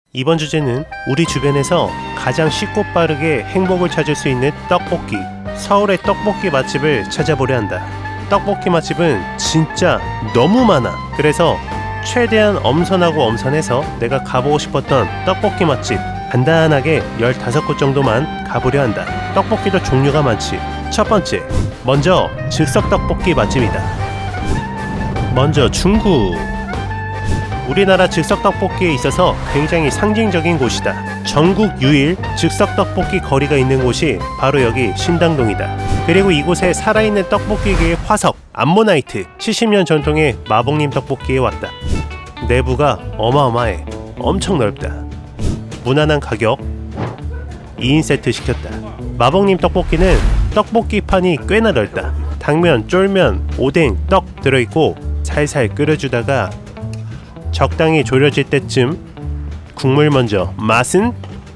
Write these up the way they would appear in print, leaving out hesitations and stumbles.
이번 주제는 우리 주변에서 가장 쉽고 빠르게 행복을 찾을 수 있는 떡볶이, 서울의 떡볶이 맛집을 찾아보려 한다. 떡볶이 맛집은 진짜 너무 많아. 그래서 최대한 엄선하고 엄선해서 내가 가보고 싶었던 떡볶이 맛집 간단하게 15곳 정도만 가보려 한다. 떡볶이도 종류가 많지. 첫 번째, 먼저 즉석떡볶이 맛집이다. 먼저 중구. 우리나라 즉석떡볶이에 있어서 굉장히 상징적인 곳이다. 전국 유일 즉석떡볶이 거리가 있는 곳이 바로 여기 신당동이다. 그리고 이곳에 살아있는 떡볶이계의 화석 암모나이트 70년 전통의 마봉님 떡볶이에 왔다. 내부가 어마어마해. 엄청 넓다. 무난한 가격. 2인 세트 시켰다. 마봉님 떡볶이는 떡볶이판이 꽤나 넓다. 당면, 쫄면, 오뎅, 떡 들어있고 살살 끓여주다가 적당히 졸여질 때쯤 국물 먼저. 맛은?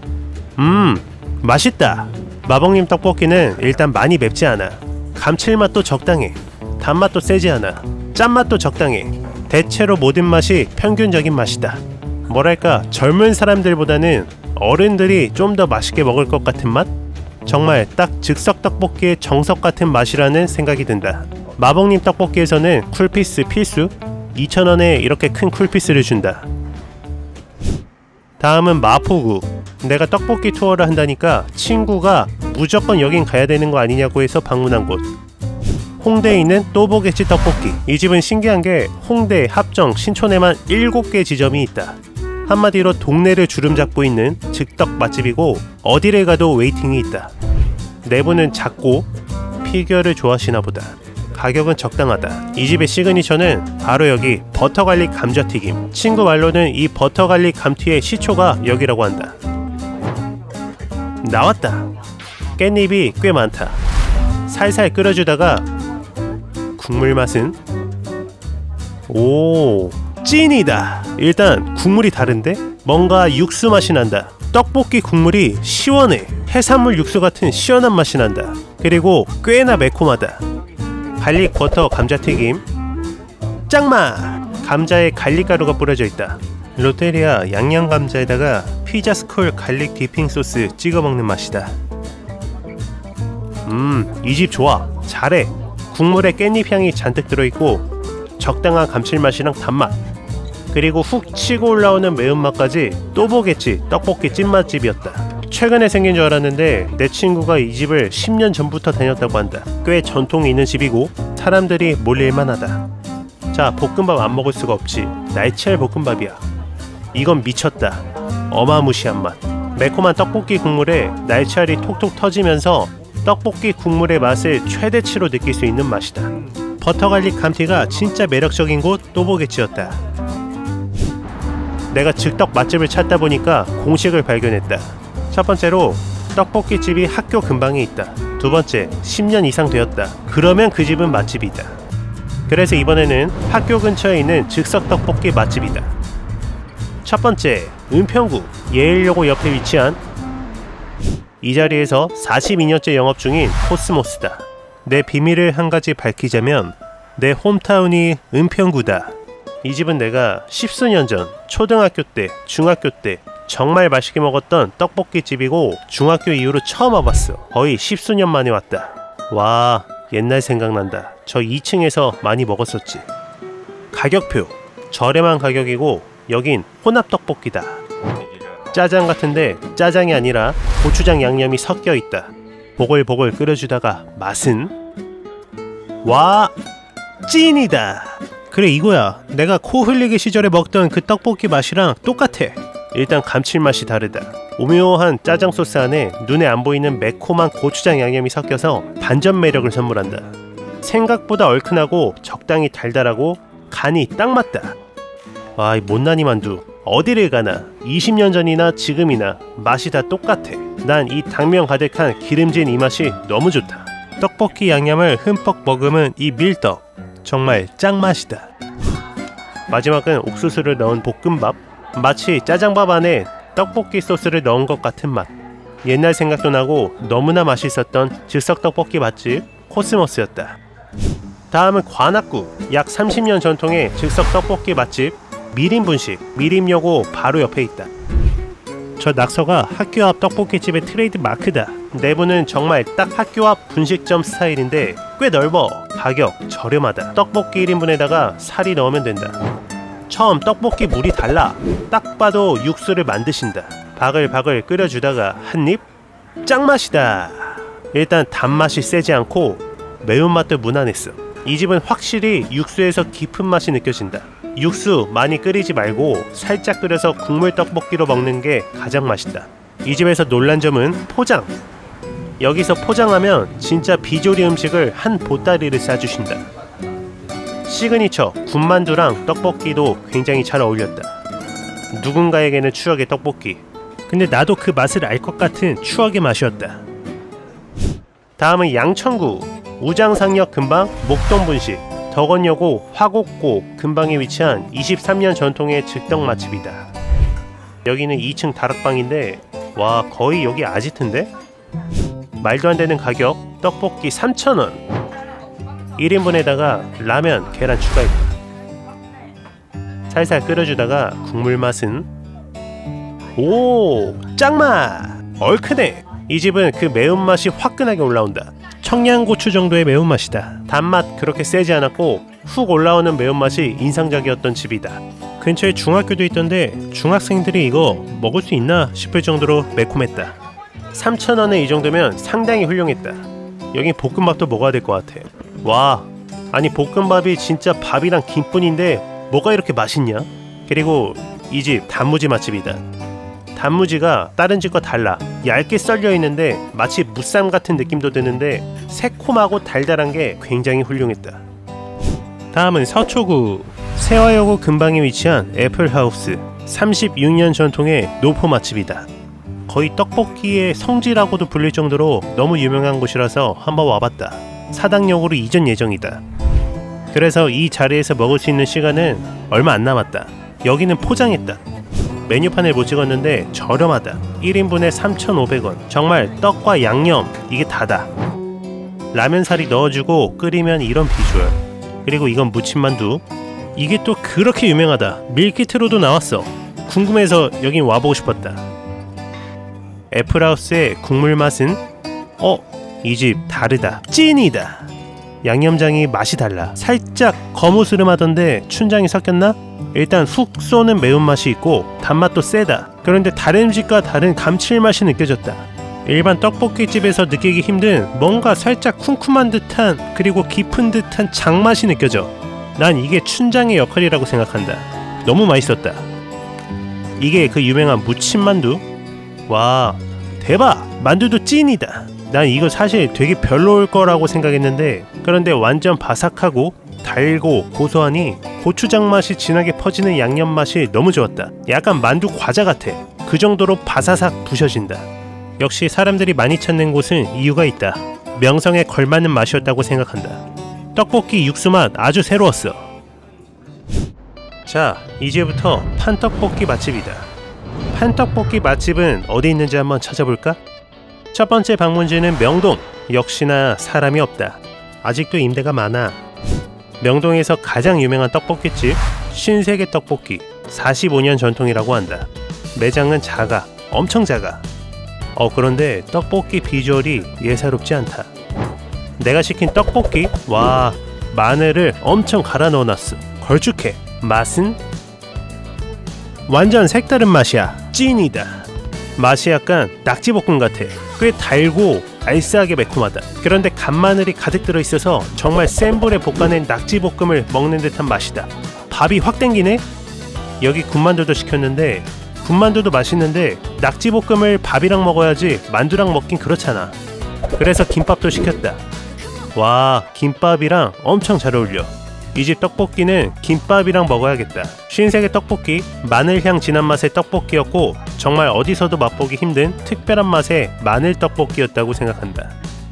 맛있다. 마봉님 떡볶이는 일단 많이 맵지 않아. 감칠맛도 적당해. 단맛도 세지 않아. 짠맛도 적당해. 대체로 모든 맛이 평균적인 맛이다. 뭐랄까, 젊은 사람들보다는 어른들이 좀 더 맛있게 먹을 것 같은 맛? 정말 딱 즉석 떡볶이의 정석 같은 맛이라는 생각이 든다. 마봉님 떡볶이에서는 쿨피스 필수? 2,000원에 이렇게 큰 쿨피스를 준다. 다음은 마포구. 내가 떡볶이 투어를 한다니까 친구가 무조건 여긴 가야 되는 거 아니냐고 해서 방문한 곳. 홍대에 있는 또보겠지 떡볶이. 이 집은 신기한 게 홍대, 합정, 신촌에만 7개 지점이 있다. 한마디로 동네를 주름잡고 있는 즉떡 맛집이고 어디를 가도 웨이팅이 있다. 내부는 작고 피규어를 좋아하시나 보다. 가격은 적당하다. 이 집의 시그니처는 바로 여기 버터갈릭 감자튀김. 친구 말로는 이 버터갈릭 감튀의 시초가 여기라고 한다. 나왔다. 깻잎이 꽤 많다. 살살 끓여주다가 국물 맛은? 오, 찐이다. 일단 국물이 다른데? 뭔가 육수 맛이 난다. 떡볶이 국물이 시원해. 해산물 육수 같은 시원한 맛이 난다. 그리고 꽤나 매콤하다. 갈릭 버터 감자튀김 짱맛! 감자에 갈릭가루가 뿌려져 있다. 롯데리아 양념 감자에다가 피자 스쿨 갈릭 디핑 소스 찍어 먹는 맛이다. 이 집 좋아. 잘해. 국물에 깻잎 향이 잔뜩 들어있고 적당한 감칠맛이랑 단맛, 그리고 훅 치고 올라오는 매운맛까지 또보겠지 떡볶이 찐맛집이었다. 최근에 생긴 줄 알았는데 내 친구가 이 집을 10년 전부터 다녔다고 한다. 꽤 전통이 있는 집이고 사람들이 몰릴만하다. 자, 볶음밥 안 먹을 수가 없지. 날치알 볶음밥이야. 이건 미쳤다. 어마무시한 맛. 매콤한 떡볶이 국물에 날치알이 톡톡 터지면서 떡볶이 국물의 맛을 최대치로 느낄 수 있는 맛이다. 버터갈릭 감튀가 진짜 매력적인 곳 또보겠지였다. 내가 즉떡 맛집을 찾다 보니까 공식을 발견했다. 첫 번째로 떡볶이집이 학교 근방에 있다. 두 번째, 10년 이상 되었다. 그러면 그 집은 맛집이다. 그래서 이번에는 학교 근처에 있는 즉석 떡볶이 맛집이다. 첫 번째, 은평구 예일여고 옆에 위치한 이 자리에서 42년째 영업 중인 코스모스다. 내 비밀을 한 가지 밝히자면 내 홈타운이 은평구다. 이 집은 내가 10수년 전 초등학교 때, 중학교 때 정말 맛있게 먹었던 떡볶이집이고 중학교 이후로 처음 와봤어. 거의 10수년 만에 왔다. 와, 옛날 생각난다. 저 2층에서 많이 먹었었지. 가격표 저렴한 가격이고 여긴 혼합떡볶이다. 짜장 같은데 짜장이 아니라 고추장 양념이 섞여 있다. 보글보글 끓여주다가 맛은? 와, 찐이다. 그래, 이거야. 내가 코 흘리기 시절에 먹던 그 떡볶이 맛이랑 똑같아. 일단 감칠맛이 다르다. 오묘한 짜장 소스 안에 눈에 안 보이는 매콤한 고추장 양념이 섞여서 반전 매력을 선물한다. 생각보다 얼큰하고 적당히 달달하고 간이 딱 맞다. 와, 이 못난이 만두 어디를 가나 20년 전이나 지금이나 맛이 다 똑같아. 난 이 당면 가득한 기름진 이 맛이 너무 좋다. 떡볶이 양념을 흠뻑 머금은 이 밀떡 정말 짱맛이다. 마지막은 옥수수를 넣은 볶음밥. 마치 짜장밥 안에 떡볶이 소스를 넣은 것 같은 맛. 옛날 생각도 나고 너무나 맛있었던 즉석 떡볶이 맛집 코스모스였다. 다음은 관악구 약 30년 전통의 즉석 떡볶이 맛집 미림분식. 미림여고 바로 옆에 있다. 저 낙서가 학교 앞 떡볶이집의 트레이드 마크다. 내부는 정말 딱 학교 앞 분식점 스타일인데 꽤 넓어. 가격 저렴하다. 떡볶이 1인분에다가 살이 넣으면 된다. 처음 떡볶이 물이 달라. 딱 봐도 육수를 만드신다. 바글바글 끓여주다가 한입 짱맛이다. 일단 단맛이 세지 않고 매운맛도 무난했어. 이 집은 확실히 육수에서 깊은 맛이 느껴진다. 육수 많이 끓이지 말고 살짝 끓여서 국물 떡볶이로 먹는 게 가장 맛있다. 이 집에서 놀란 점은 포장. 여기서 포장하면 진짜 비조리 음식을 한 보따리를 싸주신다. 시그니처 군만두랑 떡볶이도 굉장히 잘 어울렸다. 누군가에게는 추억의 떡볶이. 근데 나도 그 맛을 알 것 같은 추억의 맛이었다. 다음은 양천구 우장상역 근방 목동분식. 덕원여고 화곡고 근방에 위치한 23년 전통의 즉석 맛집이다. 여기는 2층 다락방인데 와 거의 여기 아지트인데? 말도 안 되는 가격. 떡볶이 3,000원. 1인분에다가 라면 계란 추가했다. 살살 끓여주다가 국물 맛은 오 짱맛. 얼큰해. 이 집은 그 매운맛이 화끈하게 올라온다. 청양고추 정도의 매운맛이다. 단맛 그렇게 세지 않았고 훅 올라오는 매운맛이 인상적이었던 집이다. 근처에 중학교도 있던데 중학생들이 이거 먹을 수 있나 싶을 정도로 매콤했다. 3,000원에 이 정도면 상당히 훌륭했다. 여긴 볶음밥도 먹어야 될 것 같아. 와 아니 볶음밥이 진짜 밥이랑 김뿐인데 뭐가 이렇게 맛있냐? 그리고 이 집 단무지 맛집이다. 단무지가 다른 집과 달라. 얇게 썰려 있는데 마치 무쌈 같은 느낌도 드는데 새콤하고 달달한 게 굉장히 훌륭했다. 다음은 서초구 세화여고 근방에 위치한 애플하우스. 36년 전통의 노포 맛집이다. 거의 떡볶이의 성지라고도 불릴 정도로 너무 유명한 곳이라서 한번 와봤다. 사당역으로 이전 예정이다. 그래서 이 자리에서 먹을 수 있는 시간은 얼마 안 남았다. 여기는 포장했다. 메뉴판을 못 찍었는데 저렴하다. 1인분에 3,500원. 정말 떡과 양념 이게 다다. 라면사리 넣어주고 끓이면 이런 비주얼. 그리고 이건 무침만두. 이게 또 그렇게 유명하다. 밀키트로도 나왔어. 궁금해서 여긴 와보고 싶었다. 애플하우스의 국물 맛은 이 집 다르다. 찐이다. 양념장이 맛이 달라. 살짝 거무스름하던데 춘장이 섞였나? 일단 훅 쏘는 매운맛이 있고 단맛도 세다. 그런데 다른 집과 다른 감칠맛이 느껴졌다. 일반 떡볶이집에서 느끼기 힘든 뭔가 살짝 쿰쿰한 듯한 그리고 깊은 듯한 장맛이 느껴져. 난 이게 춘장의 역할이라고 생각한다. 너무 맛있었다. 이게 그 유명한 무침만두? 와 대박! 만두도 찐이다. 난 이거 사실 되게 별로일 거라고 생각했는데 그런데 완전 바삭하고 달고 고소하니 고추장 맛이 진하게 퍼지는 양념 맛이 너무 좋았다. 약간 만두 과자 같아. 그 정도로 바사삭 부셔진다. 역시 사람들이 많이 찾는 곳은 이유가 있다. 명성에 걸맞는 맛이었다고 생각한다. 떡볶이 육수 맛 아주 새로웠어. 자, 이제부터 판떡볶이 맛집이다. 판떡볶이 맛집은 어디 있는지 한번 찾아볼까? 첫 번째 방문지는 명동. 역시나 사람이 없다. 아직도 임대가 많아. 명동에서 가장 유명한 떡볶이집 신세계 떡볶이. 45년 전통이라고 한다. 매장은 작아. 엄청 작아. 그런데 떡볶이 비주얼이 예사롭지 않다. 내가 시킨 떡볶이? 와, 마늘을 엄청 갈아 넣어놨어. 걸쭉해. 맛은? 완전 색다른 맛이야. 찐이다. 맛이 약간 낙지볶음 같아. 꽤 달고 알싸하게 매콤하다. 그런데 간마늘이 가득 들어있어서 정말 센 불에 볶아낸 낙지볶음을 먹는 듯한 맛이다. 밥이 확 땡기네? 여기 군만두도 시켰는데 군만두도 맛있는데 낙지볶음을 밥이랑 먹어야지 만두랑 먹긴 그렇잖아. 그래서 김밥도 시켰다. 와, 김밥이랑 엄청 잘 어울려. 이 집 떡볶이는 김밥이랑 먹어야겠다. 신세계 떡볶이, 마늘향 진한 맛의 떡볶이였고 정말 어디서도 맛보기 힘든 특별한 맛의 마늘 떡볶이였다고 생각한다.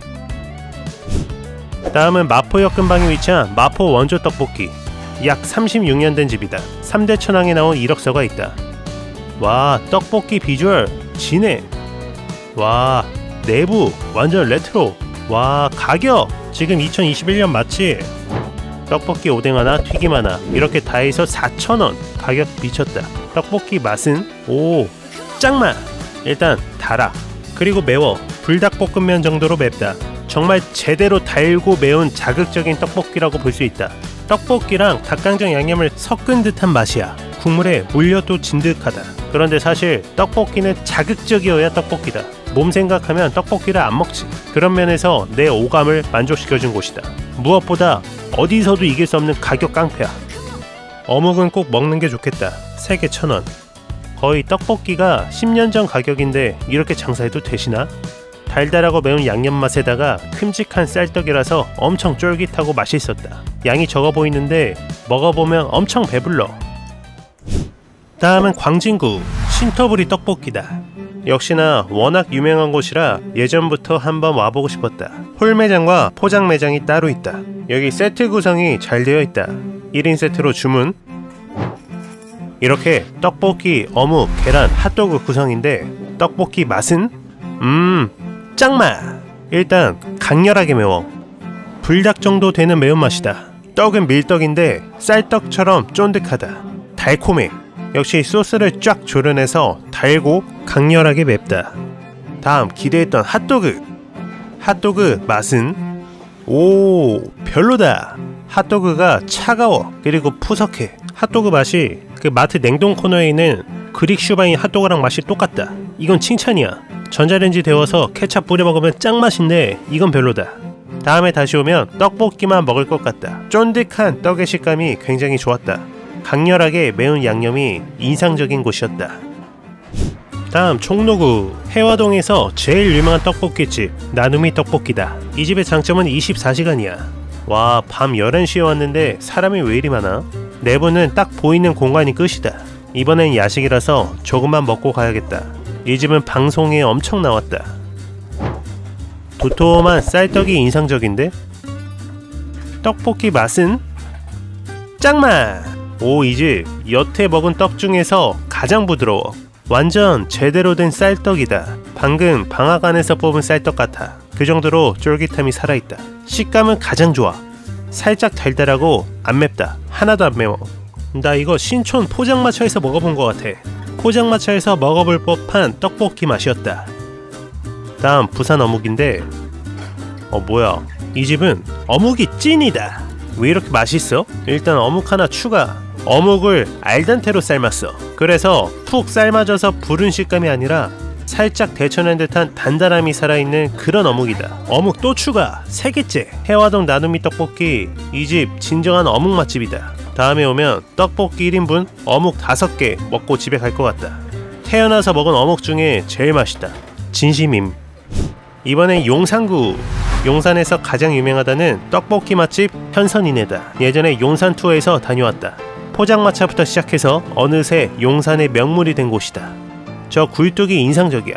다음은 마포역 근방에 위치한 마포 원조 떡볶이. 약 36년 된 집이다. 3대 천왕에 나온 이력서가 있다. 와, 떡볶이 비주얼 진해. 와, 내부 완전 레트로. 와, 가격 지금 2021년 맞지? 떡볶이 오뎅 하나, 튀김 하나 이렇게 다 해서 4,000원. 가격 미쳤다. 떡볶이 맛은 오 짱맛. 일단 달아. 그리고 매워. 불닭볶음면 정도로 맵다. 정말 제대로 달고 매운 자극적인 떡볶이라고 볼 수 있다. 떡볶이랑 닭강정 양념을 섞은 듯한 맛이야. 국물에 물엿도 진득하다. 그런데 사실 떡볶이는 자극적이어야 떡볶이다. 몸 생각하면 떡볶이를 안 먹지. 그런 면에서 내 오감을 만족시켜준 곳이다. 무엇보다 어디서도 이길 수 없는 가격 깡패야. 어묵은 꼭 먹는 게 좋겠다. 3개 1,000원. 거의 떡볶이가 10년 전 가격인데 이렇게 장사해도 되시나? 달달하고 매운 양념 맛에다가 큼직한 쌀떡이라서 엄청 쫄깃하고 맛있었다. 양이 적어 보이는데 먹어보면 엄청 배불러. 다음은 광진구 신터부리 떡볶이다. 역시나 워낙 유명한 곳이라 예전부터 한번 와보고 싶었다. 홀매장과 포장 매장이 따로 있다. 여기 세트 구성이 잘 되어 있다. 1인 세트로 주문. 이렇게 떡볶이, 어묵, 계란, 핫도그 구성인데 떡볶이 맛은? 짱맛! 일단 강렬하게 매워. 불닭 정도 되는 매운맛이다. 떡은 밀떡인데 쌀떡처럼 쫀득하다. 달콤해. 역시 소스를 쫙 조련해서 달고 강렬하게 맵다. 다음 기대했던 핫도그. 핫도그 맛은? 오, 별로다. 핫도그가 차가워. 그리고 푸석해. 핫도그 맛이 그 마트 냉동 코너에 있는 그릭 슈바인 핫도그랑 맛이 똑같다. 이건 칭찬이야. 전자레인지 데워서 케찹 뿌려 먹으면 짱맛인데 이건 별로다. 다음에 다시 오면 떡볶이만 먹을 것 같다. 쫀득한 떡의 식감이 굉장히 좋았다. 강렬하게 매운 양념이 인상적인 곳이었다. 다음 총로구 해화동에서 제일 유명한 떡볶이집 나눔이 떡볶이다. 이 집의 장점은 24시간이야. 와, 밤 11시에 왔는데 사람이 왜 이리 많아? 내부는 딱 보이는 공간이 끝이다. 이번엔 야식이라서 조금만 먹고 가야겠다. 이 집은 방송에 엄청 나왔다. 도톰한 쌀떡이 인상적인데? 떡볶이 맛은? 짱맛! 오, 이 집 여태 먹은 떡 중에서 가장 부드러워. 완전 제대로 된 쌀떡이다. 방금 방앗 안에서 뽑은 쌀떡 같아. 그 정도로 쫄깃함이 살아있다. 식감은 가장 좋아. 살짝 달달하고 안 맵다. 하나도 안 매워. 나 이거 신촌 포장마차에서 먹어본 것 같아. 포장마차에서 먹어볼 법한 떡볶이 맛이었다. 다음 부산 어묵인데 뭐야, 이 집은 어묵이 찐이다. 왜 이렇게 맛있어? 일단 어묵 하나 추가. 어묵을 알단테로 삶았어. 그래서 푹 삶아져서 부른 식감이 아니라 살짝 데쳐낸 듯한 단단함이 살아있는 그런 어묵이다. 어묵 또 추가. 3개째. 해화동 나눔이 떡볶이. 이 집 진정한 어묵 맛집이다. 다음에 오면 떡볶이 1인분 어묵 5개 먹고 집에 갈 것 같다. 태어나서 먹은 어묵 중에 제일 맛있다. 진심임. 이번엔 용산구. 용산에서 가장 유명하다는 떡볶이 맛집 현선이네다. 예전에 용산 투어에서 다녀왔다. 포장마차부터 시작해서 어느새 용산의 명물이 된 곳이다. 저 굴뚝이 인상적이야.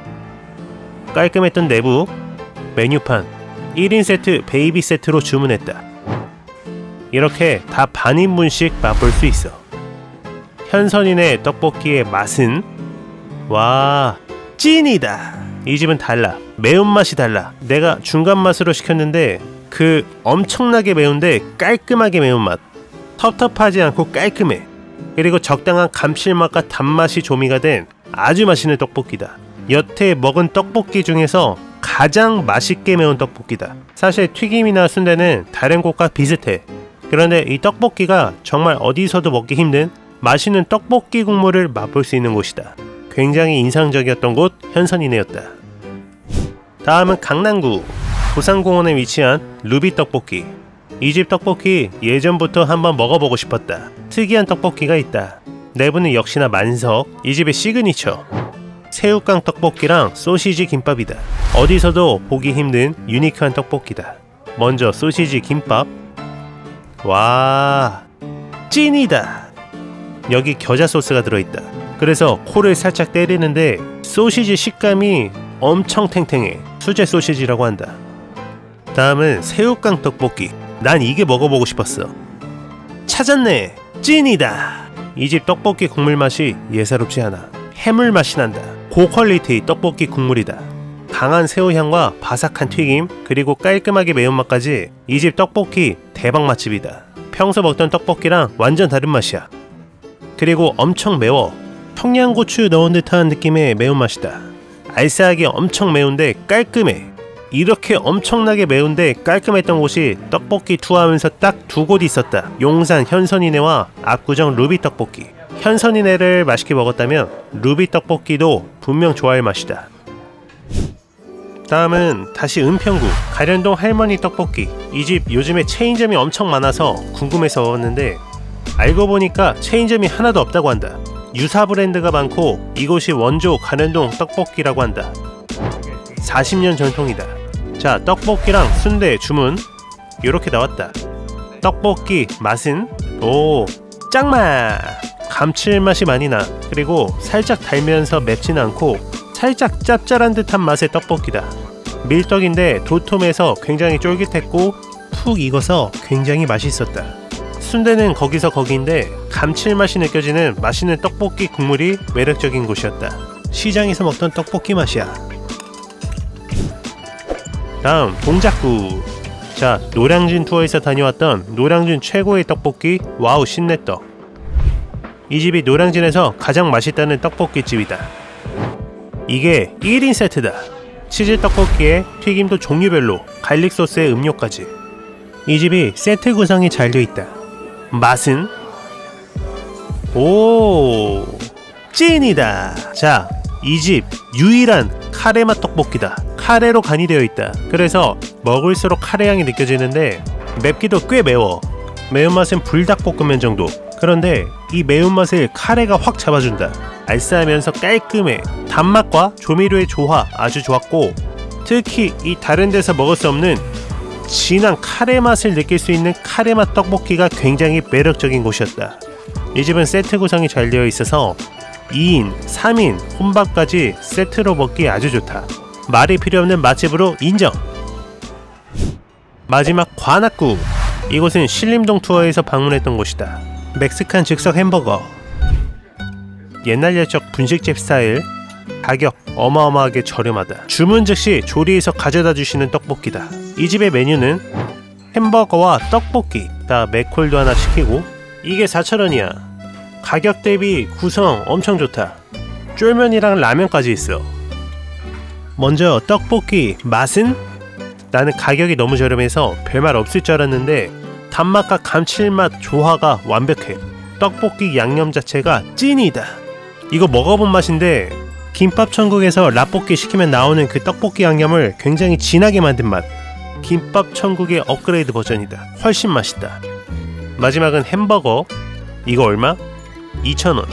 깔끔했던 내부. 메뉴판 1인 세트, 베이비 세트로 주문했다. 이렇게 다 반인분씩 맛볼 수 있어. 현선이네 떡볶이의 맛은? 와, 찐이다. 이 집은 달라. 매운맛이 달라. 내가 중간 맛으로 시켰는데 그 엄청나게 매운데 깔끔하게 매운맛. 텁텁하지 않고 깔끔해. 그리고 적당한 감칠맛과 단맛이 조미가 된 아주 맛있는 떡볶이다. 여태 먹은 떡볶이 중에서 가장 맛있게 매운 떡볶이다. 사실 튀김이나 순대는 다른 곳과 비슷해. 그런데 이 떡볶이가 정말 어디서도 먹기 힘든 맛있는 떡볶이 국물을 맛볼 수 있는 곳이다. 굉장히 인상적이었던 곳 현선이네였다. 다음은 강남구 부산공원에 위치한 루비 떡볶이. 이 집 떡볶이 예전부터 한번 먹어보고 싶었다. 특이한 떡볶이가 있다. 내부는 역시나 만석. 이 집의 시그니처 새우깡 떡볶이랑 소시지 김밥이다. 어디서도 보기 힘든 유니크한 떡볶이다. 먼저 소시지 김밥. 와, 찐이다. 여기 겨자 소스가 들어있다. 그래서 코를 살짝 때리는데 소시지 식감이 엄청 탱탱해. 수제 소시지라고 한다. 다음은 새우깡 떡볶이. 난 이게 먹어보고 싶었어. 찾았네. 찐이다. 이 집 떡볶이 국물 맛이 예사롭지 않아. 해물 맛이 난다. 고퀄리티 떡볶이 국물이다. 강한 새우향과 바삭한 튀김 그리고 깔끔하게 매운맛까지 이 집 떡볶이 대박 맛집이다. 평소 먹던 떡볶이랑 완전 다른 맛이야. 그리고 엄청 매워. 청양고추 넣은 듯한 느낌의 매운맛이다. 알싸하게 엄청 매운데 깔끔해. 이렇게 엄청나게 매운데 깔끔했던 곳이 떡볶이 투어하면서 딱 두 곳 있었다. 용산 현선이네와 압구정 루비떡볶이. 현선이네를 맛있게 먹었다면 루비떡볶이도 분명 좋아할 맛이다. 다음은 다시 은평구 가련동 할머니 떡볶이. 이 집 요즘에 체인점이 엄청 많아서 궁금해서 먹었는데 알고 보니까 체인점이 하나도 없다고 한다. 유사 브랜드가 많고 이곳이 원조 가련동 떡볶이라고 한다. 40년 전통이다. 자, 떡볶이랑 순대 주문 이렇게 나왔다. 떡볶이 맛은 오 짱맛! 감칠맛이 많이 나. 그리고 살짝 달면서 맵진 않고 살짝 짭짤한 듯한 맛의 떡볶이다. 밀떡인데 도톰해서 굉장히 쫄깃했고 푹 익어서 굉장히 맛있었다. 순대는 거기서 거기인데 감칠맛이 느껴지는 맛있는 떡볶이 국물이 매력적인 곳이었다. 시장에서 먹던 떡볶이 맛이야. 다음 동작구. 자, 노량진 투어에서 다녀왔던 노량진 최고의 떡볶이 와우 신내떡. 이 집이 노량진에서 가장 맛있다는 떡볶이집이다. 이게 1인 세트다. 치즈 떡볶이에 튀김도 종류별로, 갈릭 소스에 음료까지. 이 집이 세트 구성이 잘 되어 있다. 맛은 오 찐이다. 자, 이 집 유일한 카레맛 떡볶이다. 카레로 간이 되어 있다. 그래서 먹을수록 카레 향이 느껴지는데 맵기도 꽤 매워. 매운맛은 불닭볶음면 정도. 그런데 이 매운맛을 카레가 확 잡아준다. 알싸하면서 깔끔해. 단맛과 조미료의 조화 아주 좋았고 특히 이 다른 데서 먹을 수 없는 진한 카레 맛을 느낄 수 있는 카레맛 떡볶이가 굉장히 매력적인 곳이었다. 이 집은 세트 구성이 잘 되어 있어서 2인, 3인, 혼밥까지 세트로 먹기 아주 좋다. 말이 필요 없는 맛집으로 인정! 마지막 관악구. 이곳은 신림동 투어에서 방문했던 곳이다. 멕시칸 즉석 햄버거. 옛날 옛적 분식집 스타일. 가격 어마어마하게 저렴하다. 주문 즉시 조리해서 가져다 주시는 떡볶이다. 이 집의 메뉴는 햄버거와 떡볶이. 다 맥콜도 하나 시키고 이게 4,000원이야. 가격 대비 구성 엄청 좋다. 쫄면이랑 라면까지 있어. 먼저 떡볶이 맛은? 나는 가격이 너무 저렴해서 별말 없을 줄 알았는데 단맛과 감칠맛 조화가 완벽해. 떡볶이 양념 자체가 찐이다. 이거 먹어본 맛인데 김밥 천국에서 라볶이 시키면 나오는 그 떡볶이 양념을 굉장히 진하게 만든 맛. 김밥 천국의 업그레이드 버전이다. 훨씬 맛있다. 마지막은 햄버거. 이거 얼마? 2,000원.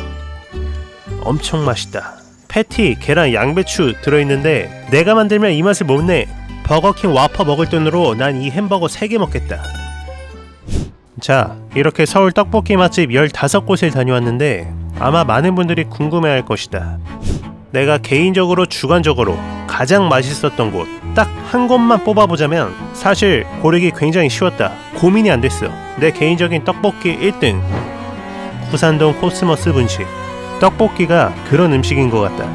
엄청 맛있다. 패티, 계란, 양배추 들어있는데 내가 만들면 이 맛을 못 내. 버거킹 와퍼 먹을 돈으로 난 이 햄버거 3개 먹겠다. 자, 이렇게 서울 떡볶이 맛집 15곳을 다녀왔는데 아마 많은 분들이 궁금해할 것이다. 내가 개인적으로 주관적으로 가장 맛있었던 곳 딱 한 곳만 뽑아보자면 사실 고르기 굉장히 쉬웠다. 고민이 안 됐어. 내 개인적인 떡볶이 1등 구산동 코스모스 분식. 떡볶이가 그런 음식인 것 같다.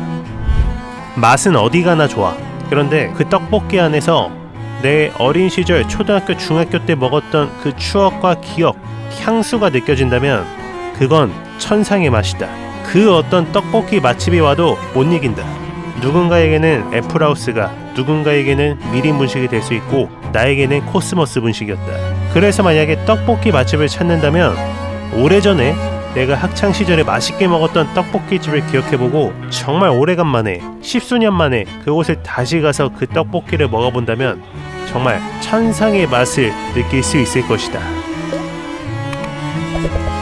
맛은 어디 가나 좋아. 그런데 그 떡볶이 안에서 내 어린 시절 초등학교 중학교 때 먹었던 그 추억과 기억, 향수가 느껴진다면 그건 천상의 맛이다. 그 어떤 떡볶이 맛집이 와도 못 이긴다. 누군가에게는 애플하우스가, 누군가에게는 미림 분식이 될 수 있고 나에게는 코스모스 분식이었다. 그래서 만약에 떡볶이 맛집을 찾는다면 오래전에 내가 학창시절에 맛있게 먹었던 떡볶이집을 기억해보고 정말 오래간만에 10수년 만에 그곳을 다시 가서 그 떡볶이를 먹어본다면 정말 천상의 맛을 느낄 수 있을 것이다.